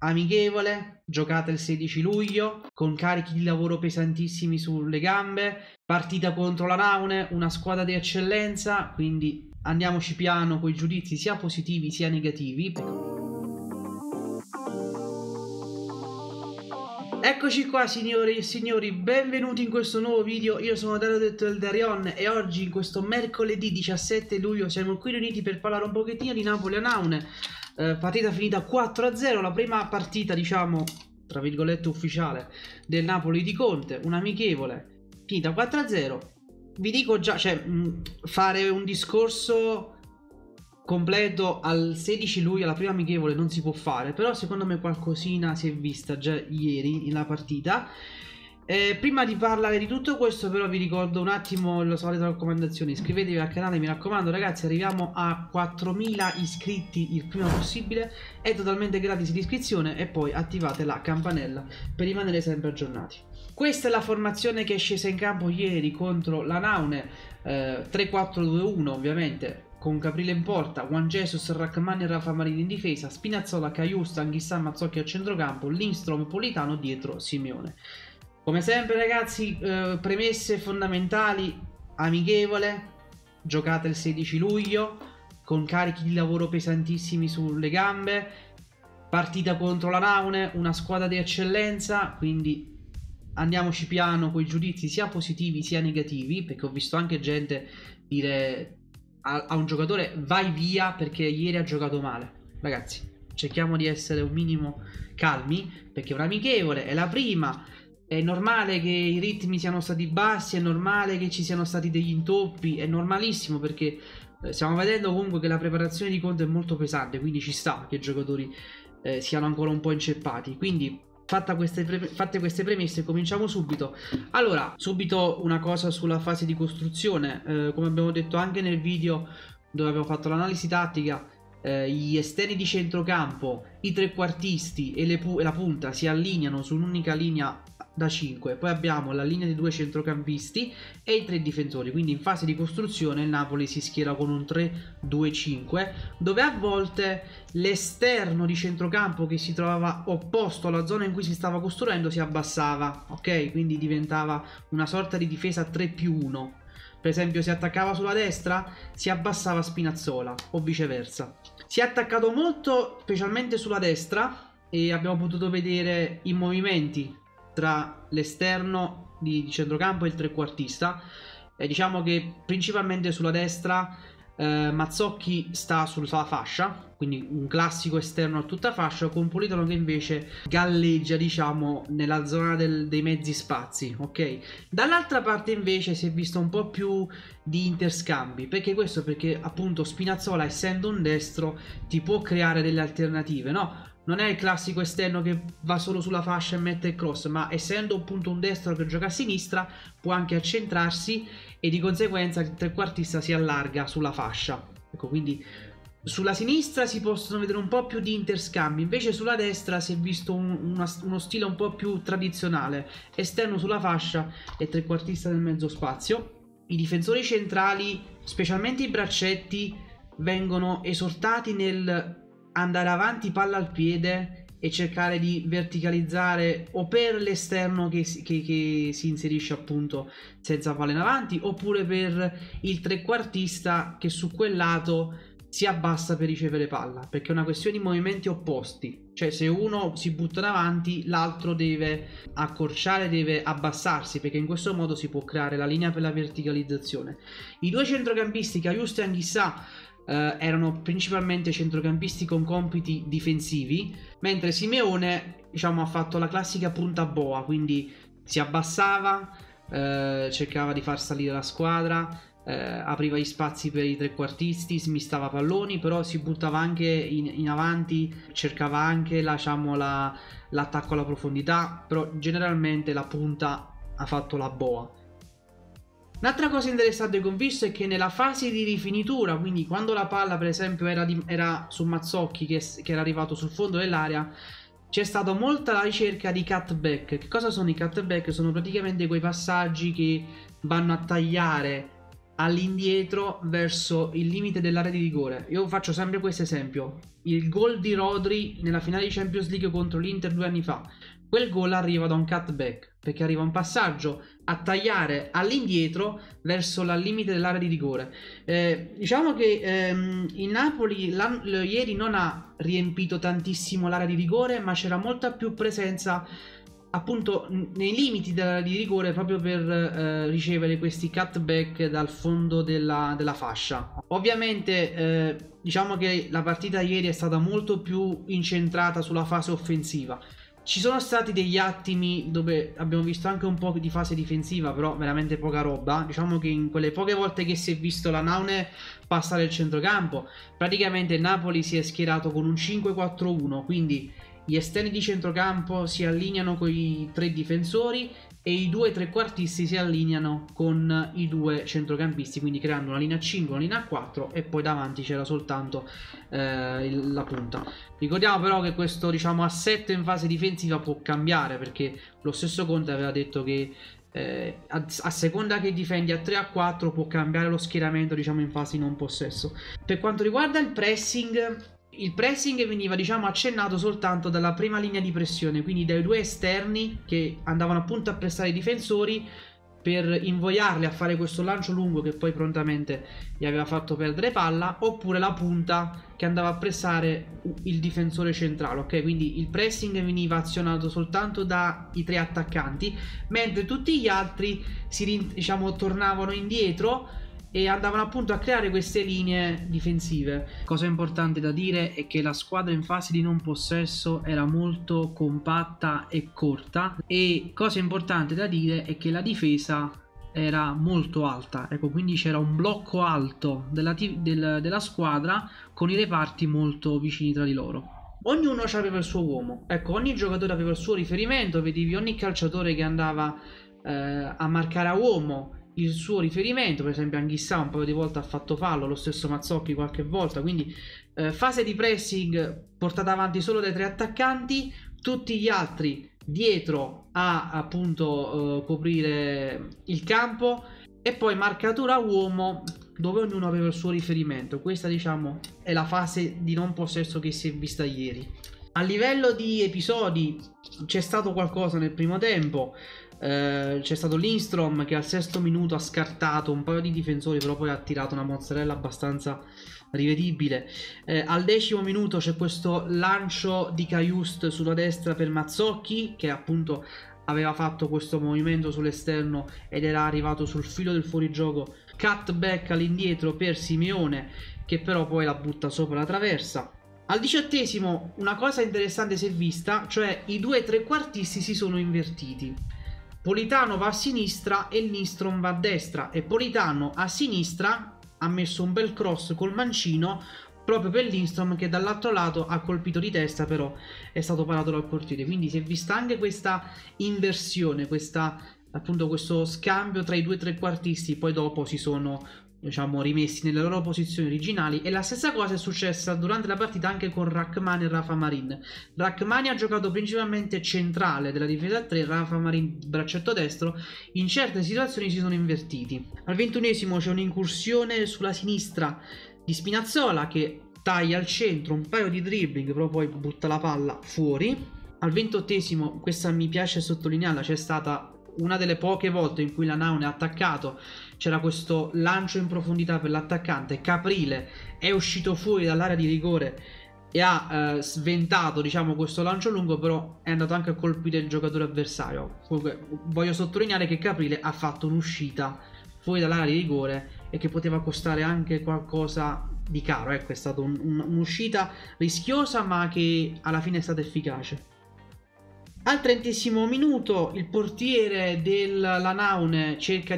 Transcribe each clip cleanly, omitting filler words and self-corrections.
amichevole, giocata il 16 luglio, con carichi di lavoro pesantissimi sulle gambe, partita contro la Naune, una squadra di eccellenza, quindi andiamoci piano con i giudizi sia positivi sia negativi. Eccoci qua signori e signori, benvenuti in questo nuovo video. Io sono Dario detto del Darion e oggi in questo mercoledì 17 luglio siamo qui riuniti per parlare un pochettino di Napoli a Naune. Partita finita 4-0, la prima partita diciamo tra virgolette ufficiale del Napoli di Conte, un'amichevole finita 4-0. Vi dico già, cioè fare un discorso completo al 16 luglio, alla prima amichevole, non si può fare, però secondo me qualcosina si è vista già ieri nella partita. Prima di parlare di tutto questo però vi ricordo un attimo la solita raccomandazione: iscrivetevi al canale, mi raccomando ragazzi, arriviamo a 4000 iscritti il prima possibile, è totalmente gratis l'iscrizione e poi attivate la campanella per rimanere sempre aggiornati. Questa è la formazione che è scesa in campo ieri contro la Naune, 3-4-2-1 ovviamente, con Caprile in porta, Juan Jesus, Rachmani e Rafa Marini in difesa, Spinazzola, Caiusta, Anghissà, Mazzocchi a centrocampo, Lindstrom, Politano dietro Simeone. Come sempre ragazzi, premesse fondamentali: amichevole, giocata il 16 luglio, con carichi di lavoro pesantissimi sulle gambe, partita contro la Naune, una squadra di eccellenza, quindi andiamoci piano con i giudizi sia positivi sia negativi, perché ho visto anche gente dire a un giocatore vai via perché ieri ha giocato male. Ragazzi, cerchiamo di essere un minimo calmi, perché è un'amichevole, è la prima, è normale che i ritmi siano stati bassi, è normale che ci siano stati degli intoppi, è normalissimo, perché stiamo vedendo comunque che la preparazione di Conte è molto pesante, quindi ci sta che i giocatori siano ancora un po' inceppati. Quindi fatte queste premesse cominciamo subito. Allora, subito una cosa sulla fase di costruzione. Come abbiamo detto anche nel video dove abbiamo fatto l'analisi tattica, gli esterni di centrocampo, i trequartisti e la punta si allineano su un'unica linea da 5, poi abbiamo la linea dei due centrocampisti e i tre difensori, quindi in fase di costruzione il Napoli si schiera con un 3-2-5, dove a volte l'esterno di centrocampo che si trovava opposto alla zona in cui si stava costruendo si abbassava, ok? Quindi diventava una sorta di difesa 3+1. Per esempio, se attaccava sulla destra si abbassava Spinazzola o viceversa. Si è attaccato molto specialmente sulla destra e abbiamo potuto vedere i movimenti tra l'esterno di centrocampo e il trequartista. Diciamo che principalmente sulla destra Mazzocchi sta sulla fascia, quindi un classico esterno a tutta fascia, con Politano che invece galleggia diciamo nella zona dei mezzi spazi, ok? Dall'altra parte invece si è visto un po' più di interscambi. Perché questo? Perché appunto Spinazzola, essendo un destro, ti può creare delle alternative, no? Non è il classico esterno che va solo sulla fascia e mette il cross, ma essendo appunto un destro che gioca a sinistra può anche accentrarsi e di conseguenza il trequartista si allarga sulla fascia. Ecco, quindi sulla sinistra si possono vedere un po' più di interscambi, invece sulla destra si è visto uno stile un po' più tradizionale, esterno sulla fascia e trequartista nel mezzo spazio. I difensori centrali, specialmente i braccetti, vengono esortati nel andare avanti palla al piede e cercare di verticalizzare o per l'esterno che si inserisce appunto senza palla in avanti, oppure per il trequartista che su quel lato si abbassa per ricevere palla, perché è una questione di movimenti opposti, cioè se uno si butta in avanti l'altro deve accorciare, deve abbassarsi, perché in questo modo si può creare la linea per la verticalizzazione. I due centrocampisti Caiusta e Anghissà erano principalmente centrocampisti con compiti difensivi, mentre Simeone diciamo ha fatto la classica punta boa, quindi si abbassava, cercava di far salire la squadra, apriva gli spazi per i trequartisti, smistava palloni, però si buttava anche in avanti, cercava anche l'attacco alla profondità, però generalmente la punta ha fatto la boa. Un'altra cosa interessante che ho visto è che nella fase di rifinitura, quindi quando la palla per esempio era su Mazzocchi che era arrivato sul fondo dell'area, c'è stata molta la ricerca di cutback. Che cosa sono i cutback? Sono praticamente quei passaggi che vanno a tagliare all'indietro verso il limite dell'area di rigore. Io faccio sempre questo esempio: il gol di Rodri nella finale di Champions League contro l'Inter 2 anni fa, quel gol arriva da un cutback, perché arriva un passaggio a tagliare all'indietro verso il limite dell'area di rigore. Diciamo che il Napoli ieri non ha riempito tantissimo l'area di rigore, ma c'era molta più presenza appunto nei limiti dell'area di rigore, proprio per ricevere questi cutback dal fondo della fascia. Ovviamente diciamo che la partita ieri è stata molto più incentrata sulla fase offensiva. Ci sono stati degli attimi dove abbiamo visto anche un po' di fase difensiva, però veramente poca roba. Diciamo che in quelle poche volte che si è visto la Naune passare il centrocampo, praticamente il Napoli si è schierato con un 5-4-1, quindi gli esterni di centrocampo si allineano con i 3 difensori e i 2 trequartisti si allineano con i 2 centrocampisti, quindi creando una linea 5, una linea 4, e poi davanti c'era soltanto la punta. Ricordiamo però che questo, diciamo, assetto in fase difensiva può cambiare, perché lo stesso Conte aveva detto che a seconda che difendi a 3 a 4 può cambiare lo schieramento, diciamo, in fase non possesso. Per quanto riguarda il pressing veniva, diciamo, accennato soltanto dalla prima linea di pressione, quindi dai 2 esterni che andavano appunto a pressare i difensori per invogliarli a fare questo lancio lungo che poi prontamente gli aveva fatto perdere palla, oppure la punta che andava a pressare il difensore centrale, ok? Quindi il pressing veniva azionato soltanto dai 3 attaccanti, mentre tutti gli altri diciamo, tornavano indietro e andavano appunto a creare queste linee difensive. Cosa importante da dire è che la squadra in fase di non possesso era molto compatta e corta, e cosa importante da dire è che la difesa era molto alta, ecco, quindi c'era un blocco alto della squadra con i reparti molto vicini tra di loro. Ognuno aveva il suo uomo, ecco, ogni giocatore aveva il suo riferimento, vedevi ogni calciatore che andava a marcare a uomo il suo riferimento. Per esempio Anghissà un paio di volte ha fatto fallo, lo stesso Mazzocchi qualche volta, quindi fase di pressing portata avanti solo dai 3 attaccanti, tutti gli altri dietro a appunto coprire il campo, e poi marcatura a uomo dove ognuno aveva il suo riferimento. Questa, diciamo, è la fase di non possesso che si è vista ieri. A livello di episodi c'è stato qualcosa nel primo tempo. C'è stato Lindstrom che al 6° minuto ha scartato un paio di difensori, però poi ha tirato una mozzarella abbastanza rivedibile. Al 10° minuto c'è questo lancio di Cajuste sulla destra per Mazzocchi, che appunto aveva fatto questo movimento sull'esterno ed era arrivato sul filo del fuorigioco. Cutback all'indietro per Simeone, che però poi la butta sopra la traversa. Al 18° una cosa interessante si è vista, cioè i 2 trequartisti si sono invertiti. Politano va a sinistra e Lindstrom va a destra, e Politano a sinistra ha messo un bel cross col mancino proprio per Lindstrom, che dall'altro lato ha colpito di testa, però è stato parato dal portiere. Quindi si è vista anche questa inversione, appunto questo scambio tra i 2 trequartisti. Poi dopo si sono, diciamo, rimessi nelle loro posizioni originali, e la stessa cosa è successa durante la partita anche con Rachmani e Rafa Marin. Rachmani ha giocato principalmente centrale della difesa a 3, Rafa Marin braccetto destro. In certe situazioni si sono invertiti. Al 21° c'è un'incursione sulla sinistra di Spinazzola, che taglia al centro un paio di dribbling, però poi butta la palla fuori. Al 28°, questa mi piace sottolinearla, c'è stata una delle poche volte in cui la Naune ha attaccato. C'era questo lancio in profondità per l'attaccante, Caprile è uscito fuori dall'area di rigore e ha sventato, diciamo, questo lancio lungo, però è andato anche a colpire il giocatore avversario. Comunque voglio sottolineare che Caprile ha fatto un'uscita fuori dall'area di rigore e che poteva costare anche qualcosa di caro. Ecco, è stata un'uscita rischiosa, ma che alla fine è stata efficace. Al 30° minuto il portiere della Naune cerca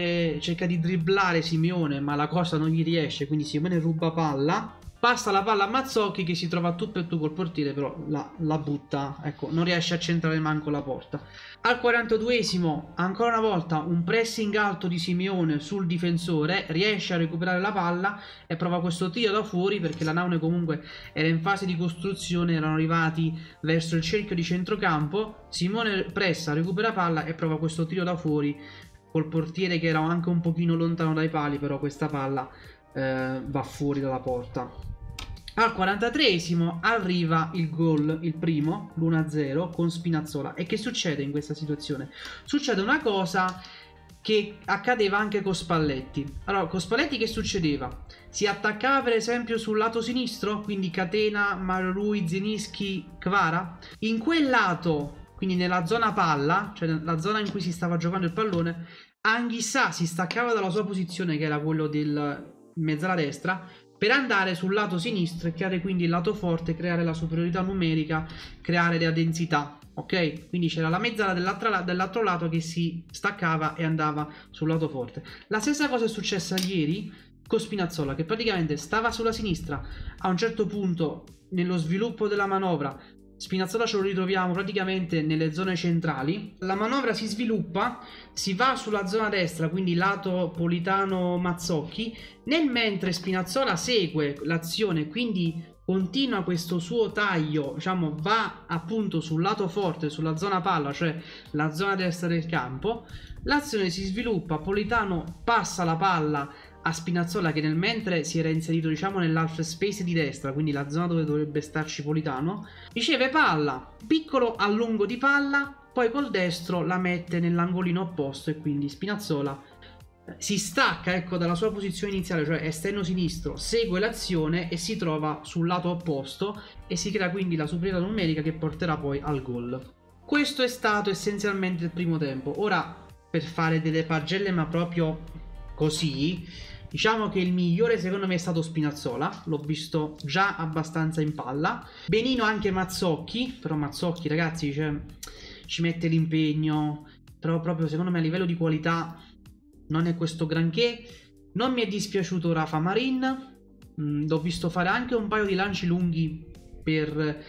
di dribblare Simeone, ma la cosa non gli riesce, quindi Simeone ruba palla, passa la palla a Mazzocchi, che si trova tu per tu col portiere, però la butta, ecco, non riesce a centrare manco la porta. Al 42°, ancora una volta un pressing alto di Simeone sul difensore, riesce a recuperare la palla e prova questo tiro da fuori, perché la Naune comunque era in fase di costruzione, erano arrivati verso il cerchio di centrocampo. Simeone pressa, recupera palla e prova questo tiro da fuori col portiere che era anche un pochino lontano dai pali, però questa palla va fuori dalla porta. Al 43esimo arriva il gol, il primo, l'1-0 con Spinazzola. E che succede in questa situazione? Succede una cosa che accadeva anche con Spalletti. Allora, con Spalletti che succedeva? Si attaccava per esempio sul lato sinistro, quindi Catena, Mario Rui, Zielinski, Kvara. In quel lato, quindi nella zona palla, cioè nella zona in cui si stava giocando il pallone, Anghissà si staccava dalla sua posizione, che era quello del mezzala destra, per andare sul lato sinistro e creare quindi il lato forte, creare la superiorità numerica, creare la densità, ok? Quindi c'era la mezzala dell'altro lato che si staccava e andava sul lato forte. La stessa cosa è successa ieri con Spinazzola, che praticamente stava sulla sinistra. A un certo punto nello sviluppo della manovra Spinazzola ce lo ritroviamo praticamente nelle zone centrali. La manovra si sviluppa, si va sulla zona destra, quindi lato Politano-Mazzocchi, nel mentre Spinazzola segue l'azione, quindi continua questo suo taglio, diciamo, va appunto sul lato forte, sulla zona palla, cioè la zona destra del campo. L'azione si sviluppa, Politano passa la palla a Spinazzola, che nel mentre si era inserito, diciamo, nell'half space di destra, quindi la zona dove dovrebbe starci Politano, riceve palla, piccolo allungo di palla, poi col destro la mette nell'angolino opposto e quindi Spinazzola si stacca, ecco, dalla sua posizione iniziale, cioè esterno sinistro, segue l'azione e si trova sul lato opposto e si crea quindi la superiorità numerica che porterà poi al gol. Questo è stato essenzialmente il primo tempo. Ora, per fare delle pagelle ma proprio così, diciamo che il migliore secondo me è stato Spinazzola, l'ho visto già abbastanza in palla. Benino anche Mazzocchi, però Mazzocchi, ragazzi, cioè, ci mette l'impegno, però proprio secondo me a livello di qualità non è questo granché. Non mi è dispiaciuto Rafa Marin, l'ho visto fare anche un paio di lanci lunghi per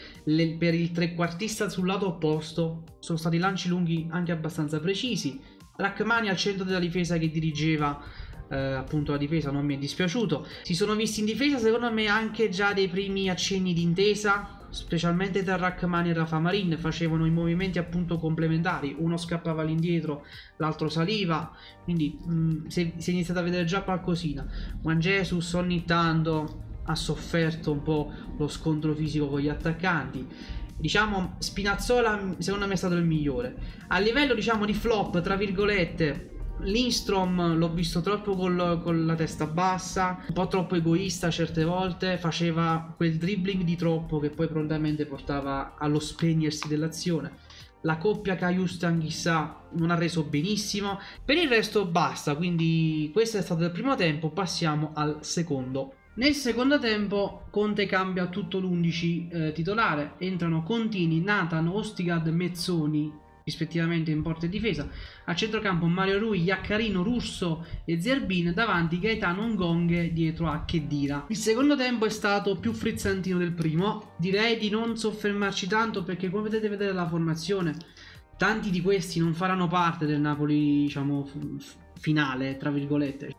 il trequartista sul lato opposto, sono stati lanci lunghi anche abbastanza precisi. Rachmani al centro della difesa che dirigeva appunto la difesa non mi è dispiaciuto. Si sono visti in difesa secondo me anche già dei primi accenni di intesa, specialmente tra Rachmani e Rafa Marin. Facevano i movimenti appunto complementari, uno scappava all'indietro, l'altro saliva, quindi si è iniziato a vedere già qualcosina. Juan Jesus ogni tanto ha sofferto un po' lo scontro fisico con gli attaccanti. Diciamo Spinazzola secondo me è stato il migliore. A livello, diciamo, di flop tra virgolette, Lindstrom l'ho visto troppo con la testa bassa, un po' troppo egoista certe volte, faceva quel dribbling di troppo che poi prontamente portava allo spegnersi dell'azione. La coppia Cajuste-Anghissà non ha reso benissimo. Per il resto basta, quindi questo è stato il primo tempo, passiamo al secondo. Nel secondo tempo Conte cambia tutto l'11 titolare, entrano Contini, Nathan, Ostigad, Mezzoni rispettivamente in porta e difesa, a centrocampo Mario Rui, Iaccarino, Russo e Zerbin, davanti Gaetano, Ngong, dietro a Khedira. Il secondo tempo è stato più frizzantino del primo, direi di non soffermarci tanto perché come potete vedere la formazione, tanti di questi non faranno parte del Napoli, diciamo, finale, tra virgolette.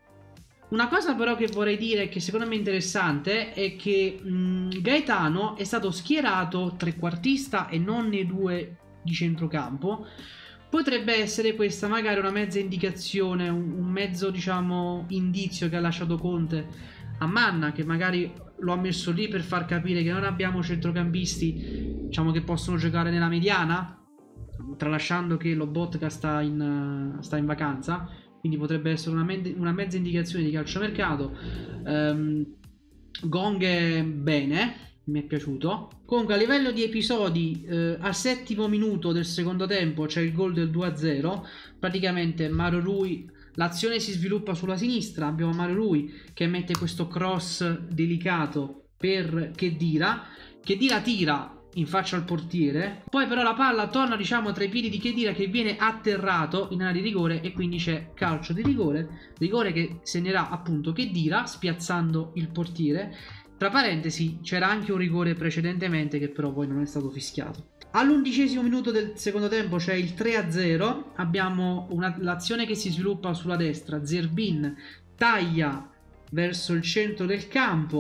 Una cosa però che vorrei dire, che secondo me è interessante, è che Gaetano è stato schierato trequartista e non nei due di centrocampo. Potrebbe essere questa magari una mezza indicazione, un mezzo, diciamo, indizio che ha lasciato Conte a Manna, che magari lo ha messo lì per far capire che non abbiamo centrocampisti, diciamo, che possono giocare nella mediana, tralasciando che Lobotka sta in vacanza, quindi potrebbe essere una mezza indicazione di calciomercato. Ngong bene, mi è piaciuto. Comunque a livello di episodi, al settimo minuto del secondo tempo c'è il gol del 2-0. Praticamente Mario Rui, l'azione si sviluppa sulla sinistra, abbiamo Mario Rui che mette questo cross delicato per Khedira. Khedira tira in faccia al portiere, poi però la palla torna, diciamo, tra i piedi di Khedira, che viene atterrato in area di rigore e quindi c'è calcio di rigore che segnerà appunto Khedira spiazzando il portiere. Tra parentesi c'era anche un rigore precedentemente che però poi non è stato fischiato. All'11° minuto del secondo tempo c'è il 3-0, abbiamo l'azione che si sviluppa sulla destra, Zerbin taglia verso il centro del campo,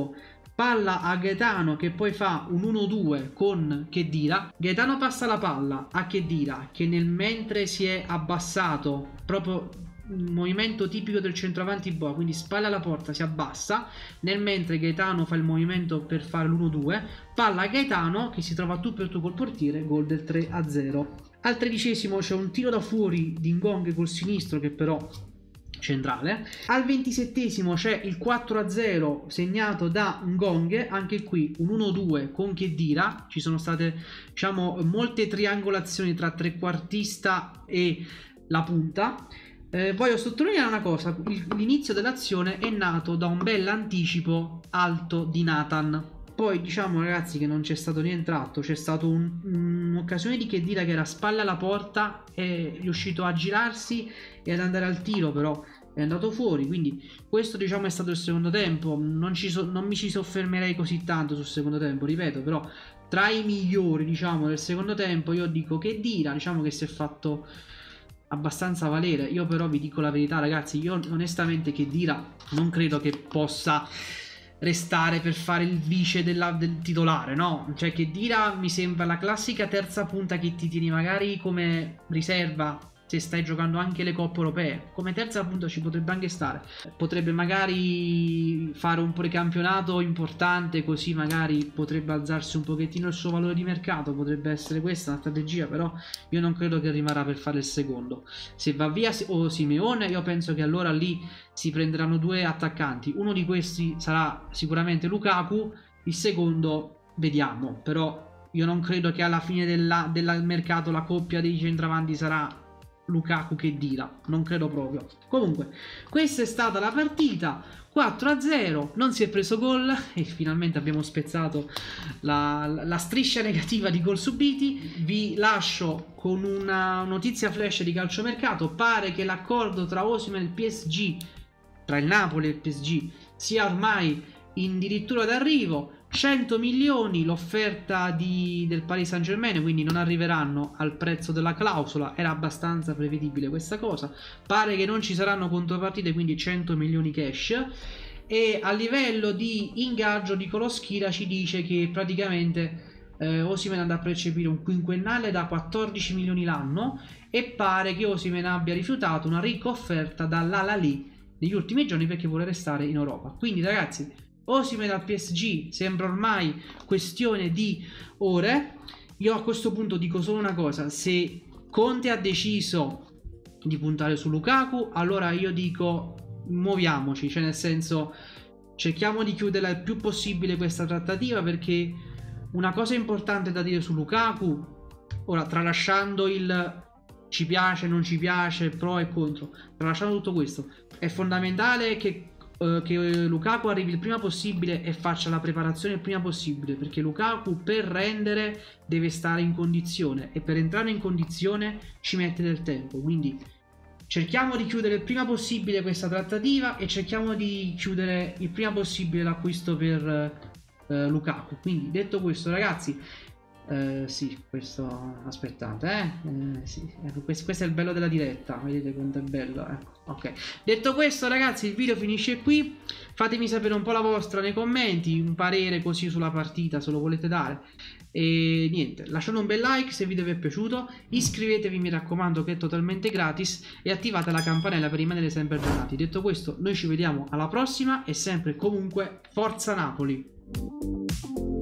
palla a Gaetano che poi fa un 1-2 con Khedira. Gaetano passa la palla a Khedira che mentre si è abbassato, proprio un movimento tipico del centravanti boa, quindi spalla alla porta, si abbassa, nel mentre Gaetano fa il movimento per fare l'1-2, palla a Gaetano che si trova tu per tu col portiere, gol del 3-0. Al 13esimo c'è un tiro da fuori di Ngong col sinistro che però centrale. Al 27esimo c'è il 4-0 segnato da Ngong, anche qui un 1-2 con Khedira. Ci sono state, diciamo, molte triangolazioni tra trequartista e la punta. Voglio sottolineare una cosa: l'inizio dell'azione è nato da un bel anticipo alto di Nathan. Poi diciamo, ragazzi, che non c'è stato nient'altro, c'è stata un'occasione di Khedira che era spalla alla porta, è riuscito a girarsi e ad andare al tiro, però è andato fuori. Quindi questo, diciamo, è stato il secondo tempo. Non mi ci soffermerei così tanto sul secondo tempo, ripeto, però tra i migliori, diciamo, del secondo tempo io dico Khedira, diciamo che si è fatto abbastanza valere. Io però vi dico la verità, ragazzi, io onestamente Khedira non credo che possa restare per fare il vice del titolare, no? Cioè Khedira mi sembra la classica terza punta che ti tieni magari come riserva se stai giocando anche le coppe europee. Come terza punta ci potrebbe anche stare, potrebbe magari fare un precampionato importante, così magari potrebbe alzarsi un pochettino il suo valore di mercato, potrebbe essere questa una strategia, però io non credo che rimarrà per fare il secondo. Se va via Simeone, io penso che allora lì si prenderanno due attaccanti, uno di questi sarà sicuramente Lukaku, il secondo vediamo, però io non credo che alla fine del mercato la coppia dei centravanti sarà Lukaku Khedira, non credo proprio. Comunque questa è stata la partita, 4-0, non si è preso gol e finalmente abbiamo spezzato la striscia negativa di gol subiti. Vi lascio con una notizia flash di calciomercato: pare che l'accordo tra Osimhen e il PSG, tra il Napoli e il PSG, sia ormai addirittura d'arrivo. 100 milioni l'offerta del Paris Saint-Germain, quindi non arriveranno al prezzo della clausola, era abbastanza prevedibile questa cosa. Pare che non ci saranno contropartite, quindi 100 milioni cash. E a livello di ingaggio Nicolò Schira ci dice che praticamente Osimhen andrà a percepire un quinquennale da 14 milioni l'anno e pare che Osimhen abbia rifiutato una ricca offerta dall'Al-Ahly negli ultimi giorni perché vuole restare in Europa. Quindi ragazzi, Osimhen al PSG sembra ormai questione di ore. Io a questo punto dico solo una cosa: se Conte ha deciso di puntare su Lukaku, allora io dico muoviamoci, cioè nel senso cerchiamo di chiudere il più possibile questa trattativa, perché una cosa importante da dire su Lukaku, ora tralasciando il ci piace, non ci piace, pro e contro, tralasciando tutto questo, è fondamentale che Lukaku arrivi il prima possibile e faccia la preparazione il prima possibile, perché Lukaku per rendere deve stare in condizione e per entrare in condizione ci mette del tempo. Quindi cerchiamo di chiudere il prima possibile questa trattativa e cerchiamo di chiudere il prima possibile l'acquisto per Lukaku. Quindi detto questo, ragazzi, sì, questo aspettate, sì, questo è il bello della diretta, vedete quanto è bello, ecco. Ok, detto questo, ragazzi, il video finisce qui. Fatemi sapere un po' la vostra nei commenti, un parere così sulla partita se lo volete dare. E niente, lasciate un bel like se il video vi è piaciuto, iscrivetevi, mi raccomando, che è totalmente gratis, e attivate la campanella per rimanere sempre aggiornati. Detto questo, noi ci vediamo alla prossima e sempre comunque forza Napoli.